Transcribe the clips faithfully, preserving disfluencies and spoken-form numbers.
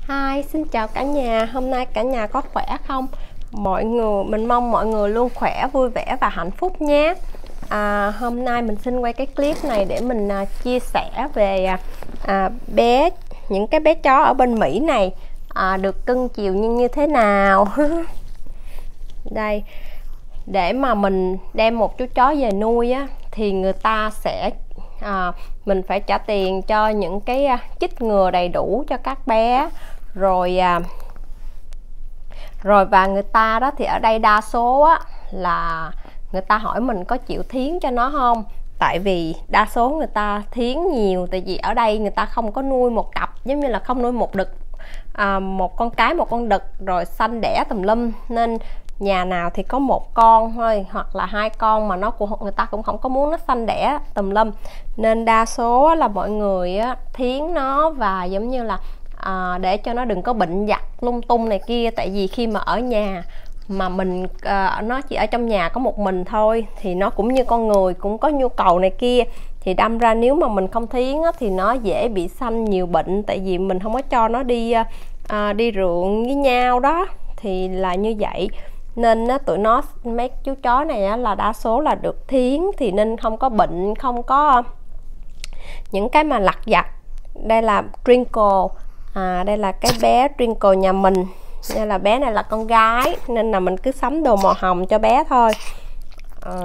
Hi, xin chào cả nhà. Hôm nay cả nhà có khỏe không? Mọi người, mình mong mọi người luôn khỏe, vui vẻ và hạnh phúc nhé. À, hôm nay mình xin quay cái clip này để mình à, chia sẻ về à, à, bé, những cái bé chó ở bên Mỹ này à, được cưng chiều như như thế nào. Đây, để mà mình đem một chú chó về nuôi á, thì người ta sẽ à, mình phải trả tiền cho những cái à, chích ngừa đầy đủ cho các bé rồi à, rồi và người ta đó thì ở đây đa số á, là người ta hỏi mình có chịu thiến cho nó không, tại vì đa số người ta thiến nhiều, tại vì ở đây người ta không có nuôi một cặp, giống như là không nuôi một đực à, một con cái một con đực rồi sanh đẻ tùm lum, nên nhà nào thì có một con thôi hoặc là hai con, mà nó cũng người ta cũng không có muốn nó sanh đẻ tùm lum, nên đa số là mọi người á, thiến nó và giống như là à, để cho nó đừng có bệnh vặt lung tung này kia. Tại vì khi mà ở nhà mà mình à, nó chỉ ở trong nhà có một mình thôi thì nó cũng như con người, cũng có nhu cầu này kia, thì đâm ra nếu mà mình không thiến á, thì nó dễ bị sanh nhiều bệnh, tại vì mình không có cho nó đi à, đi rượu với nhau đó, thì là như vậy. Nên á, tụi nó mấy chú chó này á, là đa số là được thiến, thì nên không có bệnh, không có những cái mà lặt vặt. Đây là Twinkle, à, đây là cái bé Twinkle nhà mình. Đây là bé này là con gái nên là mình cứ sắm đồ màu hồng cho bé thôi. à,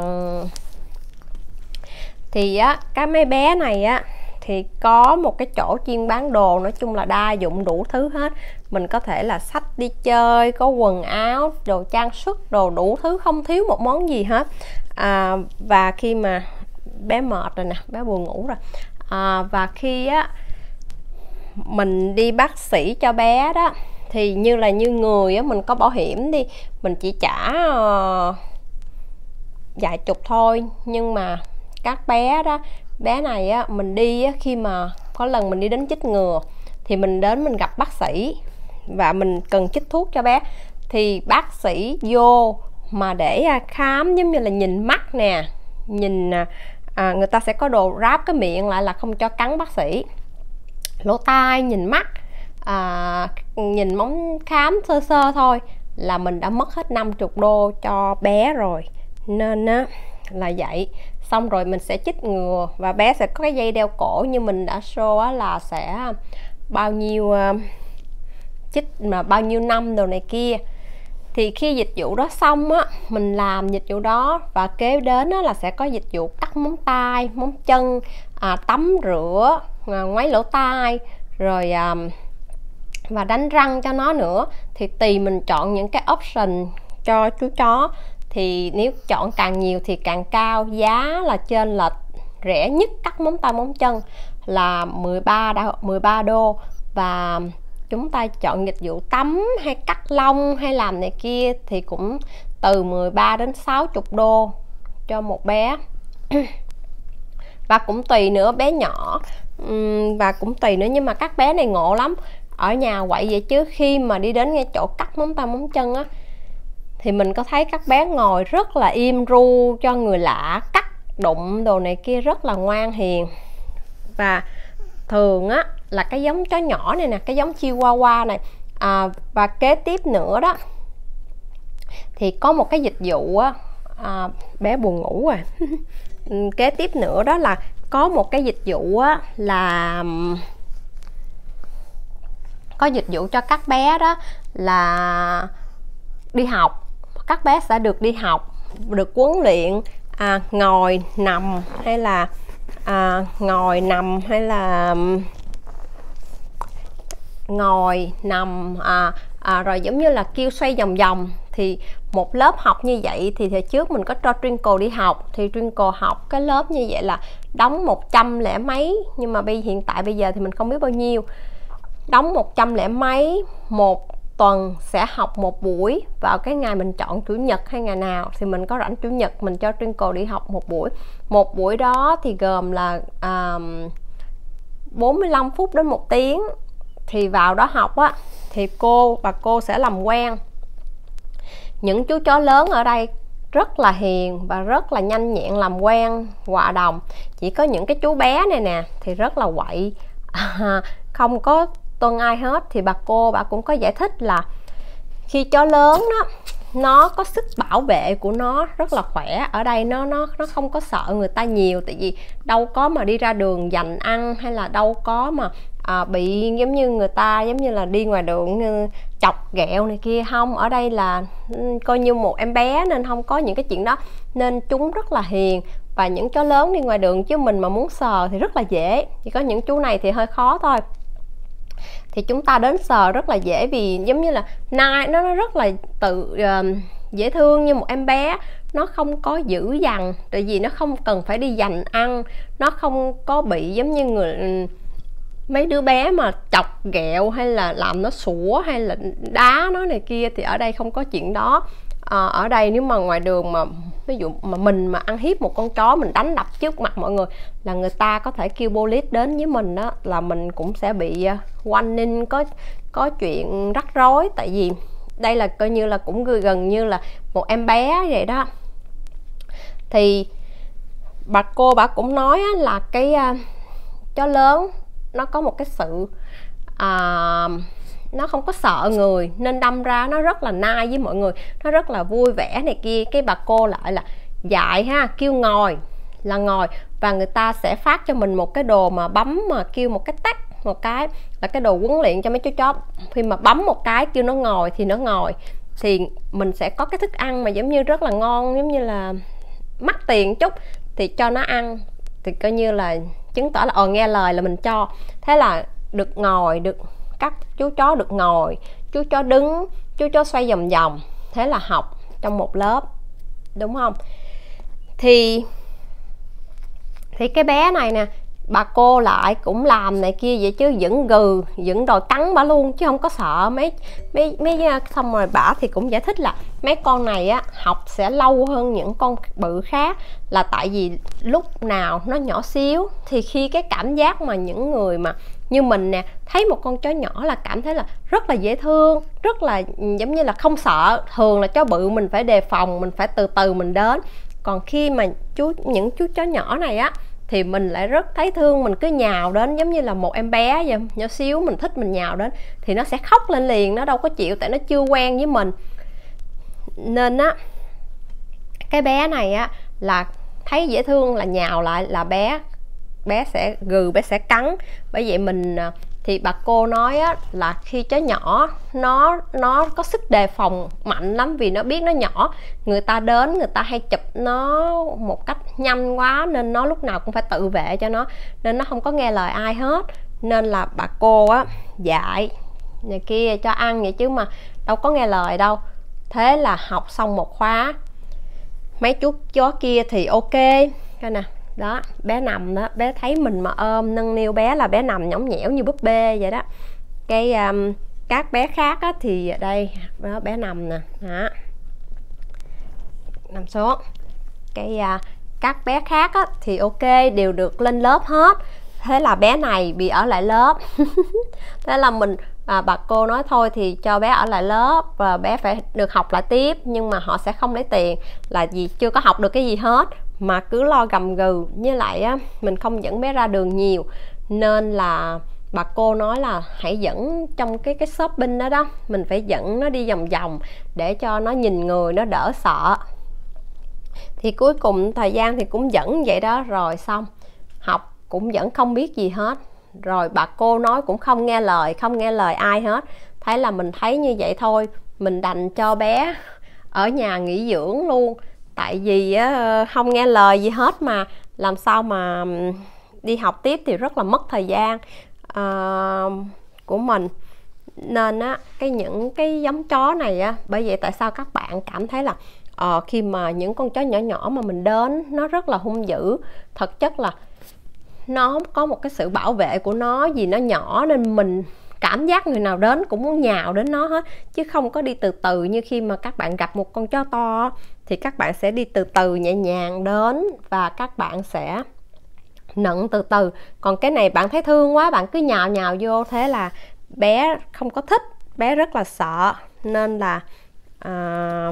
thì á cái mấy bé này á thì có một cái chỗ chuyên bán đồ, nói chung là đa dụng đủ thứ hết. Mình có thể là xách đi chơi, có quần áo, đồ trang sức, đồ đủ thứ, không thiếu một món gì hết. à, và khi mà bé mệt rồi nè, bé buồn ngủ rồi, à, và khi á mình đi bác sĩ cho bé đó, thì như là như người á, mình có bảo hiểm đi, mình chỉ trả uh, vài chục thôi, nhưng mà các bé đó, bé này á mình đi á, khi mà có lần mình đi đến chích ngừa thì mình đến mình gặp bác sĩ và mình cần chích thuốc cho bé, thì bác sĩ vô mà để khám giống như là nhìn mắt nè, nhìn à, người ta sẽ có đồ ráp cái miệng lại là không cho cắn bác sĩ, lỗ tai, nhìn mắt, à, nhìn móng khám sơ sơ thôi là mình đã mất hết năm mươi đô cho bé rồi. Nên á là vậy. Xong rồi mình sẽ chích ngừa và bé sẽ có cái dây đeo cổ như mình đã show á, là sẽ bao nhiêu uh, chích mà bao nhiêu năm đồ này kia. Thì khi dịch vụ đó xong á, mình làm dịch vụ đó và kế đến á, là sẽ có dịch vụ cắt móng tay, móng chân, à, tắm rửa, à, ngoáy lỗ tai, rồi à, và đánh răng cho nó nữa. Thì tùy mình chọn những cái option cho chú chó, thì nếu chọn càng nhiều thì càng cao, giá là trên lệch. Rẻ nhất cắt móng tay móng chân là mười ba đô, và chúng ta chọn dịch vụ tắm hay cắt lông hay làm này kia thì cũng từ mười ba đến sáu mươi đô cho một bé. Và cũng tùy nữa, bé nhỏ và cũng tùy nữa, nhưng mà các bé này ngộ lắm, ở nhà quậy vậy chứ khi mà đi đến ngay chỗ cắt móng tay móng chân á thì mình có thấy các bé ngồi rất là im ru cho người lạ cắt đụng đồ này kia, rất là ngoan hiền. Và thường á là cái giống chó nhỏ này nè, cái giống Chihuahua này, à, và kế tiếp nữa đó thì có một cái dịch vụ á, à, bé buồn ngủ rồi. Kế tiếp nữa đó là có một cái dịch vụ á, là có dịch vụ cho các bé đó là đi học. Các bé sẽ được đi học, được huấn luyện à, ngồi nằm hay là à, ngồi nằm hay là ngồi nằm à, à, rồi giống như là kêu xoay vòng vòng. Thì một lớp học như vậy thì thời trước mình có cho Twinkle đi học, thì Twinkle học cái lớp như vậy là đóng một trăm lẻ mấy, nhưng mà bây hiện tại bây giờ thì mình không biết bao nhiêu, đóng một trăm lẻ mấy một tuần, sẽ học một buổi vào cái ngày mình chọn, chủ nhật hay ngày nào thì mình có rảnh chủ nhật mình cho Twinkle đi học một buổi. Một buổi đó thì gồm là à, bốn mươi lăm phút đến một tiếng. Thì vào đó học á thì cô và cô sẽ làm quen những chú chó lớn ở đây, rất là hiền và rất là nhanh nhẹn làm quen, hòa đồng. Chỉ có những cái chú bé này nè thì rất là quậy, à, không có tuân ai hết. Thì bà cô bà cũng có giải thích là khi chó lớn đó, nó có sức bảo vệ của nó rất là khỏe. Ở đây nó nó nó không có sợ người ta nhiều, tại vì đâu có mà đi ra đường giành ăn, hay là đâu có mà à, bị giống như người ta giống như là đi ngoài đường chọc ghẹo này kia. Không, ở đây là coi như một em bé nên không có những cái chuyện đó, nên chúng rất là hiền. Và những chó lớn đi ngoài đường chứ mình mà muốn sờ thì rất là dễ, chỉ có những chú này thì hơi khó thôi. Thì chúng ta đến sờ rất là dễ, vì giống như là nai nó, nó rất là tự uh, dễ thương như một em bé. Nó không có dữ dằn, tại vì nó không cần phải đi giành ăn. Nó không có bị giống như người mấy đứa bé mà chọc ghẹo hay là làm nó sủa hay là đá nó này kia, thì ở đây không có chuyện đó. À, ở đây nếu mà ngoài đường mà ví dụ mà mình mà ăn hiếp một con chó, mình đánh đập trước mặt mọi người, là người ta có thể kêu police đến với mình đó, là mình cũng sẽ bị warning, có có chuyện rắc rối. Tại vì đây là coi như là cũng gần như là một em bé vậy đó. Thì bà cô bà cũng nói là cái uh, chó lớn nó có một cái sự uh, nó không có sợ người, nên đâm ra nó rất là nice với mọi người, nó rất là vui vẻ này kia. Cái bà cô lại là dạy ha, kêu ngồi là ngồi, và người ta sẽ phát cho mình một cái đồ mà bấm mà kêu một cái tách, một cái là cái đồ huấn luyện cho mấy chú chó. Khi mà bấm một cái kêu nó ngồi thì nó ngồi. Thì mình sẽ có cái thức ăn mà giống như rất là ngon, giống như là mắc tiền chút, thì cho nó ăn, thì coi như là chứng tỏ là ờ nghe lời là mình cho. Thế là được ngồi, được các chú chó được ngồi, chú chó đứng, chú chó xoay vòng vòng. Thế là học trong một lớp, đúng không? Thì thì cái bé này nè, bà cô lại cũng làm này kia vậy chứ, vẫn gừ, vẫn đòi cắn bả luôn chứ không có sợ. Mấy mấy mấy xong rồi bả thì cũng giải thích là mấy con này á học sẽ lâu hơn những con bự khác, là tại vì lúc nào nó nhỏ xíu, thì khi cái cảm giác mà những người mà như mình nè thấy một con chó nhỏ là cảm thấy là rất là dễ thương, rất là giống như là không sợ. Thường là chó bự mình phải đề phòng, mình phải từ từ mình đến. Còn khi mà chú những chú chó nhỏ này á thì mình lại rất thấy thương, mình cứ nhào đến giống như là một em bé vậy, nhỏ xíu mình thích mình nhào đến thì nó sẽ khóc lên liền, nó đâu có chịu, tại nó chưa quen với mình. Nên á cái bé này á là thấy dễ thương là nhào lại là bé bé sẽ gừ, bé sẽ cắn. Bởi vậy mình thì bà cô nói á, là khi chó nhỏ nó nó có sức đề phòng mạnh lắm, vì nó biết nó nhỏ, người ta đến người ta hay chụp nó một cách nhanh quá, nên nó lúc nào cũng phải tự vệ cho nó, nên nó không có nghe lời ai hết. Nên là bà cô á dạy này kia cho ăn vậy chứ mà đâu có nghe lời đâu. Thế là học xong một khóa, mấy chú chó kia thì ok coi nè, đó bé nằm đó, bé thấy mình mà ôm nâng niu bé là bé nằm nhõng nhẽo như búp bê vậy đó. Cái um, các bé khác á, thì đây đó, bé nằm nè, đó nằm xuống. Cái uh, các bé khác á, thì ok đều được lên lớp hết. Thế là bé này bị ở lại lớp. Thế là mình à, bà cô nói thôi thì cho bé ở lại lớp và bé phải được học lại tiếp, nhưng mà họ sẽ không lấy tiền, là vì chưa có học được cái gì hết mà cứ lo gầm gừ. Với lại á, mình không dẫn bé ra đường nhiều, nên là bà cô nói là hãy dẫn trong cái cái shopping đó đó, mình phải dẫn nó đi vòng vòng để cho nó nhìn người, nó đỡ sợ. Thì cuối cùng thời gian thì cũng dẫn vậy đó, rồi xong học cũng vẫn không biết gì hết. Rồi bà cô nói cũng không nghe lời, không nghe lời ai hết. Thế là mình thấy như vậy thôi, mình đành cho bé ở nhà nghỉ dưỡng luôn. Tại vì không nghe lời gì hết mà làm sao mà đi học tiếp, thì rất là mất thời gian uh, của mình. Nên á, cái những cái giống chó này á, bởi vậy tại sao các bạn cảm thấy là uh, khi mà những con chó nhỏ nhỏ mà mình đến nó rất là hung dữ, thực chất là nó có một cái sự bảo vệ của nó, vì nó nhỏ nên mình cảm giác người nào đến cũng muốn nhào đến nó hết, chứ không có đi từ từ. Như khi mà các bạn gặp một con chó to thì các bạn sẽ đi từ từ nhẹ nhàng đến và các bạn sẽ nựng từ từ. Còn cái này bạn thấy thương quá, bạn cứ nhào nhào vô, thế là bé không có thích, bé rất là sợ, nên là à,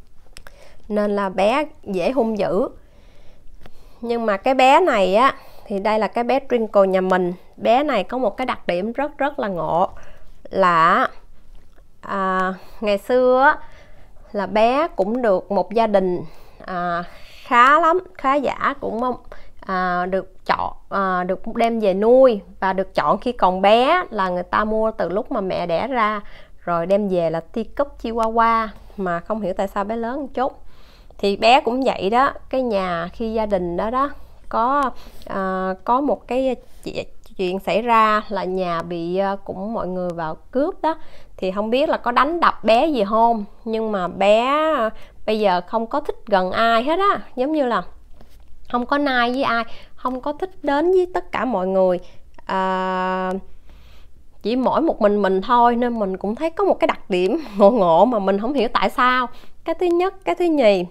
nên là bé dễ hung dữ. Nhưng mà cái bé này á thì đây là cái bé Twinkle nhà mình. Bé này có một cái đặc điểm rất rất là ngộ là à, ngày xưa á, là bé cũng được một gia đình à, khá lắm, khá giả cũng à, được chọn à, được đem về nuôi, và được chọn khi còn bé là người ta mua từ lúc mà mẹ đẻ ra rồi đem về là teacup Chihuahua, mà không hiểu tại sao bé lớn một chút. Thì bé cũng vậy đó, cái nhà khi gia đình đó đó có à, có một cái chuyện xảy ra là nhà bị cũng mọi người vào cướp đó, thì không biết là có đánh đập bé gì không, nhưng mà bé bây giờ không có thích gần ai hết á, giống như là không có nai với ai, không có thích đến với tất cả mọi người, à, chỉ mỗi một mình mình thôi, nên mình cũng thấy có một cái đặc điểm ngộ ngộ mà mình không hiểu tại sao. Cái thứ nhất, cái thứ nhì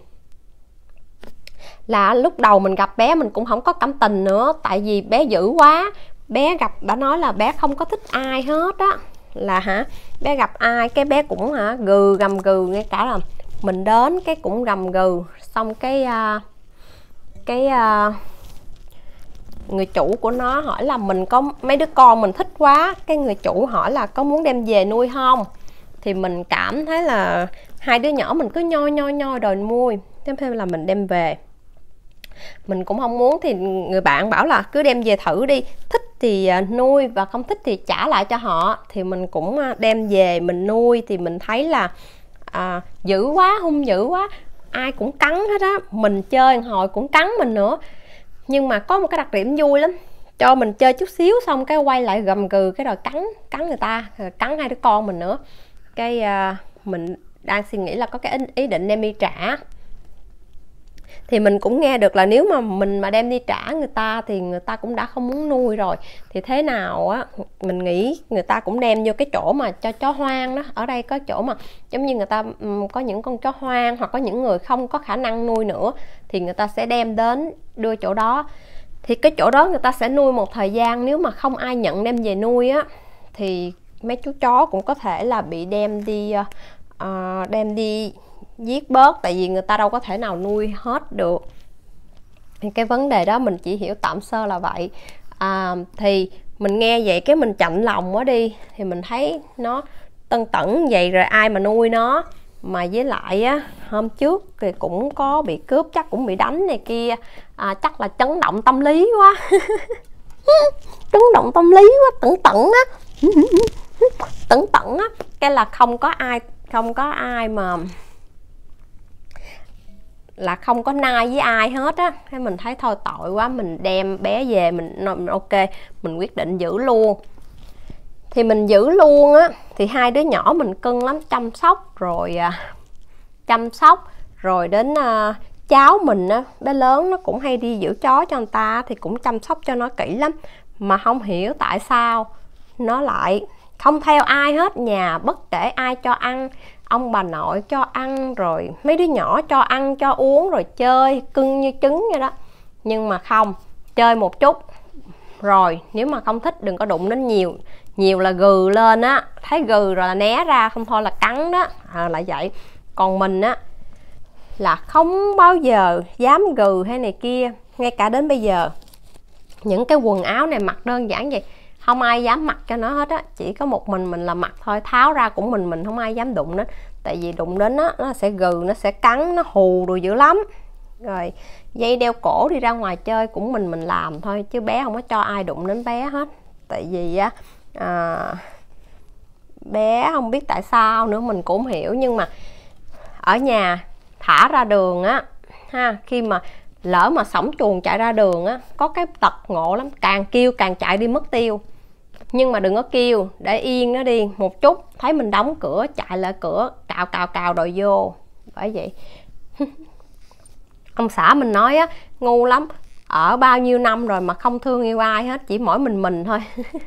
là lúc đầu mình gặp bé mình cũng không có cảm tình nữa, tại vì bé dữ quá. Bé gặp đã nói là bé không có thích ai hết á, là hả bé gặp ai cái bé cũng hả gừ gầm gừ, ngay cả là mình đến cái cũng gầm gừ. Xong cái uh, cái uh, người chủ của nó hỏi là mình có mấy đứa con mình thích quá, cái người chủ hỏi là có muốn đem về nuôi không, thì mình cảm thấy là hai đứa nhỏ mình cứ nhoi nhoi nhoi đòi nuôi, thêm thêm là mình đem về. Mình cũng không muốn, thì người bạn bảo là cứ đem về thử đi, thích thì nuôi và không thích thì trả lại cho họ. Thì mình cũng đem về mình nuôi, thì mình thấy là à, dữ quá, hung dữ quá, ai cũng cắn hết á, mình chơi hồi cũng cắn mình nữa. Nhưng mà có một cái đặc điểm vui lắm, cho mình chơi chút xíu xong cái quay lại gầm gừ cái rồi cắn cắn người ta, rồi cắn hai đứa con mình nữa. Cái à, mình đang suy nghĩ là có cái ý định đem đi trả. Thì mình cũng nghe được là nếu mà mình mà đem đi trả người ta thì người ta cũng đã không muốn nuôi rồi, thì thế nào á mình nghĩ người ta cũng đem vô cái chỗ mà cho chó hoang đó. Ở đây có chỗ mà giống như người ta có những con chó hoang, hoặc có những người không có khả năng nuôi nữa, thì người ta sẽ đem đến đưa chỗ đó. Thì cái chỗ đó người ta sẽ nuôi một thời gian, nếu mà không ai nhận đem về nuôi á thì mấy chú chó cũng có thể là bị đem đi uh, đem đi giết bớt, tại vì người ta đâu có thể nào nuôi hết được. Thì cái vấn đề đó mình chỉ hiểu tạm sơ là vậy. À, thì mình nghe vậy cái mình chạnh lòng quá đi, thì mình thấy nó tân tẩn vậy rồi ai mà nuôi nó. Mà với lại á, hôm trước thì cũng có bị cướp, chắc cũng bị đánh này kia, à, chắc là chấn động tâm lý quá. Chấn động tâm lý quá, tẩn tẩn á. Tẩn tẩn á, cái là không có ai không có ai mà là không có nai với ai hết á. Thế mình thấy thôi tội quá, mình đem bé về, mình ok, mình quyết định giữ luôn. Thì mình giữ luôn á, thì hai đứa nhỏ mình cưng lắm, chăm sóc rồi à, chăm sóc rồi đến à, cháu mình á, bé lớn nó cũng hay đi giữ chó cho người ta, thì cũng chăm sóc cho nó kỹ lắm. Mà không hiểu tại sao nó lại không theo ai hết, nhà bất kể ai cho ăn, ông bà nội cho ăn, rồi mấy đứa nhỏ cho ăn cho uống, rồi chơi cưng như trứng vậy đó. Nhưng mà không, chơi một chút rồi nếu mà không thích đừng có đụng đến nhiều, nhiều là gừ lên á, thấy gừ rồi là né ra, không thôi là cắn đó, à, lại vậy. Còn mình á là không bao giờ dám gừ hay này kia, ngay cả đến bây giờ những cái quần áo này mặc đơn giản vậy không ai dám mặc cho nó hết á, chỉ có một mình mình là mặc thôi, tháo ra cũng mình mình không ai dám đụng đến, tại vì đụng đến nó nó sẽ gừ, nó sẽ cắn, nó hù đồ dữ lắm. Rồi dây đeo cổ đi ra ngoài chơi cũng mình mình làm thôi, chứ bé không có cho ai đụng đến bé hết, tại vì á à, bé không biết tại sao nữa mình cũng không hiểu. Nhưng mà ở nhà thả ra đường á ha, khi mà lỡ mà sổng chuồng chạy ra đường á, có cái tật ngộ lắm, càng kêu càng chạy đi mất tiêu. Nhưng mà đừng có kêu, để yên nó đi một chút, thấy mình đóng cửa chạy lại cửa cào cào cào đòi vô. Bởi vậy ông xã mình nói á, ngu lắm, ở bao nhiêu năm rồi mà không thương yêu ai hết, chỉ mỗi mình mình thôi.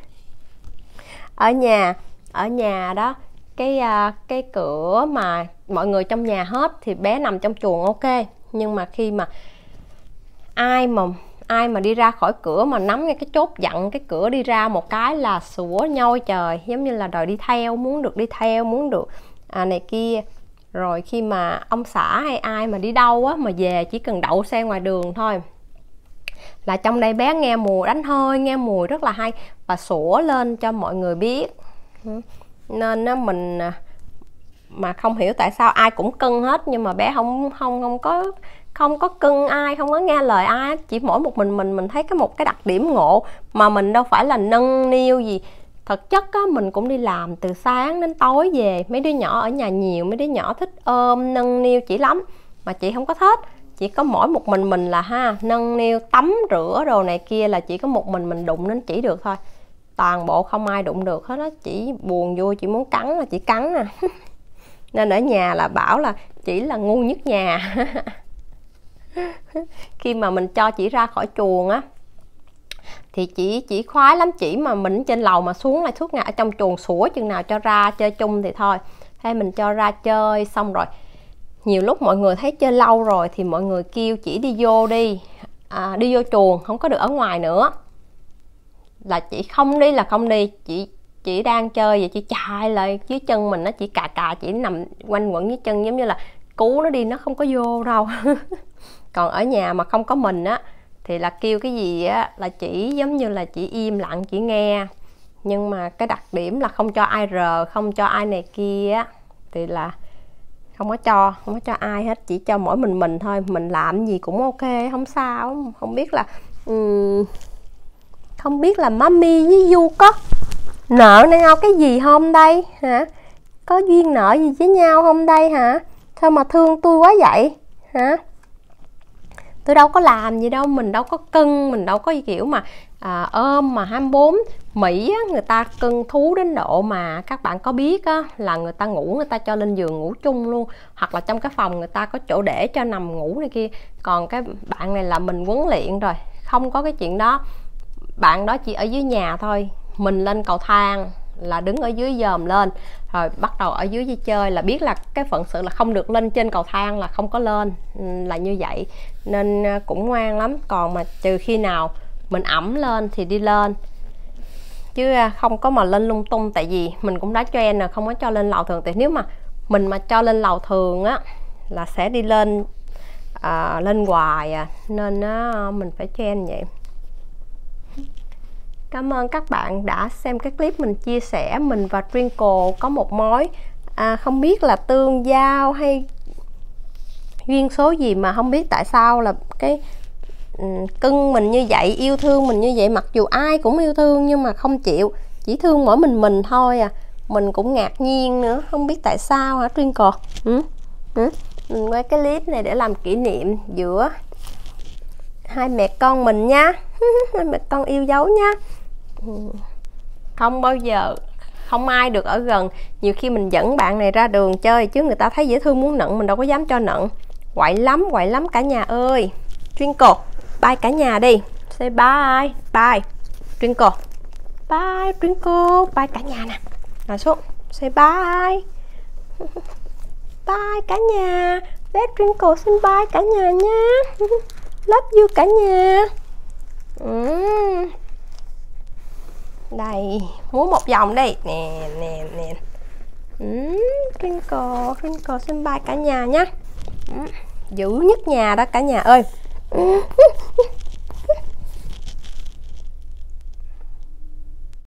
ở nhà ở nhà đó, cái cái cửa mà mọi người trong nhà hết thì bé nằm trong chuồng ok, nhưng mà khi mà ai mà ai mà đi ra khỏi cửa mà nắm ngay cái chốt dặn cái cửa đi ra một cái là sủa nhoi trời, giống như là đòi đi theo, muốn được đi theo, muốn được à, này kia. Rồi khi mà ông xã hay ai mà đi đâu á mà về, chỉ cần đậu xe ngoài đường thôi là trong đây bé nghe mùi đánh hơi, nghe mùi rất là hay và sủa lên cho mọi người biết. Nên á, mình mà không hiểu tại sao ai cũng cưng hết, nhưng mà bé không không không có không có cưng ai, không có nghe lời ai, chỉ mỗi một mình mình mình thấy cái một cái đặc điểm ngộ mà mình đâu phải là nâng niu gì. Thực chất á, mình cũng đi làm từ sáng đến tối về, mấy đứa nhỏ ở nhà nhiều, mấy đứa nhỏ thích ôm nâng niu chỉ lắm, mà chị không có thích. Chỉ có mỗi một mình mình là ha, nâng niu tắm rửa đồ này kia là chỉ có một mình mình đụng đến chỉ được thôi, toàn bộ không ai đụng được hết á. Chỉ buồn vui, chỉ muốn cắn là chỉ cắn nè. Nên ở nhà là bảo là chỉ là ngu nhất nhà. Khi mà mình cho chỉ ra khỏi chuồng á thì chỉ chỉ khoái lắm, chỉ mà mình trên lầu mà xuống lại suốt ngày ở trong chuồng sủa, chừng nào cho ra chơi chung thì thôi. Hay mình cho ra chơi xong rồi nhiều lúc mọi người thấy chơi lâu rồi thì mọi người kêu chỉ đi vô đi, à, đi vô chuồng, không có được ở ngoài nữa. Là chị không đi là không đi, chị chị đang chơi vậy chị chạy lại dưới chân mình, nó chỉ cà cà, chỉ nằm quanh quẩn dưới chân, giống như là cứu nó đi, nó không có vô đâu. Còn ở nhà mà không có mình á thì là kêu cái gì á là chỉ giống như là chỉ im lặng, chỉ nghe. Nhưng mà cái đặc điểm là không cho ai rờ, không cho ai này kia á thì là không có cho, không có cho ai hết, chỉ cho mỗi mình mình thôi. Mình làm gì cũng ok, không sao. Không biết là um, không biết là Mami với Du có nợ nhau cái gì không đây hả? Có duyên nợ gì với nhau không đây hả? Sao mà thương tôi quá vậy hả? Tôi đâu có làm gì đâu, mình đâu có cưng, mình đâu có kiểu mà à, ôm mà hai mươi bốn. Mỹ á, người ta cưng thú đến độ mà các bạn có biết á, là người ta ngủ người ta cho lên giường ngủ chung luôn, hoặc là trong cái phòng người ta có chỗ để cho nằm ngủ này kia. Còn cái bạn này là mình huấn luyện rồi, không có cái chuyện đó. Bạn đó chỉ ở dưới nhà thôi, mình lên cầu thang là đứng ở dưới dòm lên, rồi bắt đầu ở dưới đi chơi, là biết là cái phận sự là không được lên trên cầu thang là không có lên, là như vậy. Nên cũng ngoan lắm. Còn mà trừ khi nào mình ẵm lên thì đi lên, chứ không có mà lên lung tung. Tại vì mình cũng đã cho em là không có cho lên lầu thường, tại nếu mà mình mà cho lên lầu thường á là sẽ đi lên à, lên hoài à, nên á, mình phải cho em vậy. Cảm ơn các bạn đã xem cái clip mình chia sẻ mình và Twinkle có một mối à, không biết là tương giao hay duyên số gì mà không biết tại sao là cái um, cưng mình như vậy, yêu thương mình như vậy, mặc dù ai cũng yêu thương nhưng mà không chịu, chỉ thương mỗi mình mình thôi à. Mình cũng ngạc nhiên nữa, không biết tại sao hả Twinkle? Ừ? Ừ? Mình quay cái clip này để làm kỷ niệm giữa hai mẹ con mình nha. Hai mẹ con yêu dấu nha. Không bao giờ, không ai được ở gần. Nhiều khi mình dẫn bạn này ra đường chơi chứ người ta thấy dễ thương muốn nựng, mình đâu có dám cho nựng. Quậy lắm, quậy lắm cả nhà ơi. Twinkle, bye cả nhà đi. Say bye, bye Twinkle. Bye Twinkle, bye cả nhà nè. Nào xuống, say bye. Bye cả nhà. Bé Twinkle xin bye cả nhà nha. Love you cả nhà. uhm. Đây, múa một vòng đi. Nè, nè, nè. uhm. Twinkle, Twinkle xin bye cả nhà nha. uhm. Dữ nhất nhà đó cả nhà ơi. uhm.